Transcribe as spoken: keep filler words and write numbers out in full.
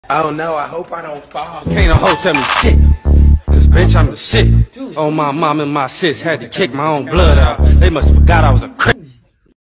Oh no, I hope I don't fall. Can't no hoe tell me shit, cause bitch I'm the shit. Oh my mom and my sis had to kick my own blood out. They must forgot I was a criminal.